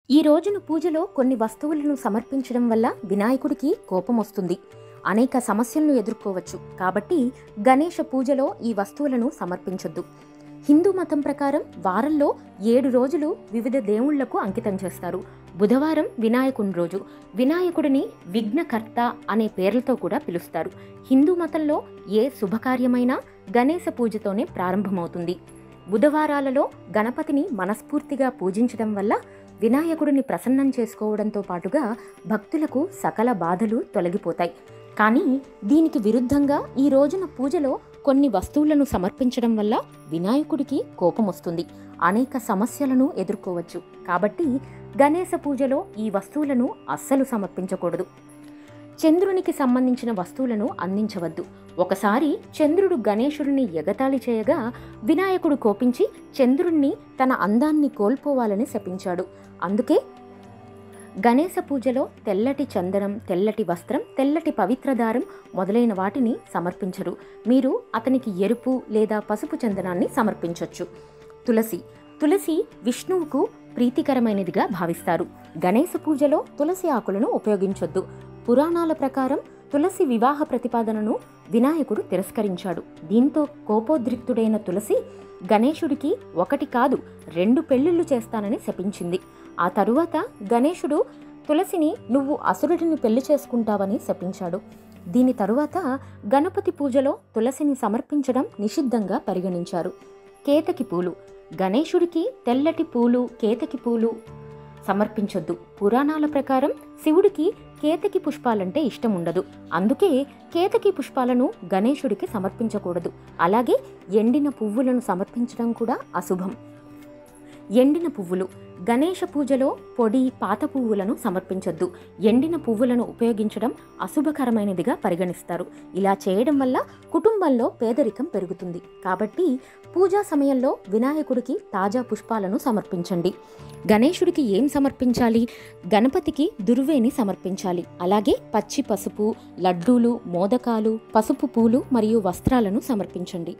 ఈ రోజున పూజలో కొన్ని వస్తువులను సమర్పించడం వల్ల వినాయకుడికి కోపం వస్తుంది. అనేక సమస్యలను ఎదుర్కోవచ్చు. కాబట్టి గణేష పూజలో ఈ వస్తువులను సమర్పించొద్దు. హిందూ మతం ప్రకారం వారంలో 7 రోజులు వివిధ దేవుళ్లకు అంకితం చేస్తారు. బుధవారం వినాయకుని రోజు. వినాయకుడిని విఘ్నకర్త అనే పేర్లతో కూడా పిలుస్తారు. హిందూ మతంలో ఏ శుభకార్యమైనా గణేశ పూజతోనే ప్రారంభమవుతుంది. బుధవారాలలో గణపతిని మనస్ఫూర్తిగా పూజించడం వల్ల వినాయకుడిని ప్రసన్నం చేసుకోవడంతో పాటుగా భక్తులకు సకల బాధలు తొలగిపోతాయి. కానీ దీనికి విరుద్ధంగా ఈ రోజున పూజలో కొన్ని వస్తువులను సమర్పించడం వల్ల వినాయకుడికి కోపం వస్తుంది. అనేక సమస్యలను ఎదుర్కోవచ్చు. కాబట్టి గణేశ పూజలో ఈ వస్తువులను అస్సలు సమర్పించకూడదు. చంద్రునికి సంబంధించిన వస్తువులను అందించవద్దు. ఒకసారి చంద్రుడు గణేశుడిని ఎగతాళి చేయగా వినాయకుడు కోపించి చంద్రుణ్ణి తన అందాన్ని కోల్పోవాలని శపించాడు. అందుకే గణేశ పూజలో తెల్లటి చందనం, తెల్లటి వస్త్రం, తెల్లటి పవిత్రదారం మొదలైన వాటిని సమర్పించరు. మీరు అతనికి ఎరుపు లేదా పసుపు చందనాన్ని సమర్పించవచ్చు. తులసి విష్ణువుకు ప్రీతికరమైనదిగా భావిస్తారు. గణేశ పూజలో తులసి ఆకులను ఉపయోగించొద్దు. పురాణాల ప్రకారం తులసి వివాహ ప్రతిపాదనను వినాయకుడు తిరస్కరించాడు. దీంతో కోపోద్రిక్తుడైన తులసి గణేశుడికి 1 కాదు 2 పెళ్లిళ్లు చేస్తానని శపించింది. ఆ తరువాత గణేశుడు తులసిని నువ్వు అసురుడిని పెళ్లి చేసుకుంటావని శపించాడు. దీని తరువాత గణపతి పూజలో తులసిని సమర్పించడం నిషిద్ధంగా పరిగణించారు. కేతకి పూలు. గణేశుడికి తెల్లటి పూలు, కేతకి పూలు సమర్పించొద్దు. పురాణాల ప్రకారం శివుడికి కేతకి పుష్పాలంటే ఇష్టం ఉండదు. అందుకే కేతకి పుష్పాలను గణేశుడికి సమర్పించకూడదు. అలాగే ఎండిన పువ్వులను సమర్పించడం కూడా అశుభం. ఎండిన పువ్వులు. గణేశ పూజలో పొడి, పాత పువ్వులను సమర్పించొద్దు. ఎండిన పువ్వులను ఉపయోగించడం అశుభకరమైనదిగా పరిగణిస్తారు. ఇలా చేయడం వల్ల కుటుంబంలో పేదరికం పెరుగుతుంది. కాబట్టి పూజా సమయంలో వినాయకుడికి తాజా పుష్పాలను సమర్పించండి. గణేశుడికి ఏం సమర్పించాలి? గణపతికి దుర్వేని సమర్పించాలి. అలాగే పచ్చి పసుపు, లడ్డూలు, మోదకాలు, పసుపు పూలు మరియు వస్త్రాలను సమర్పించండి.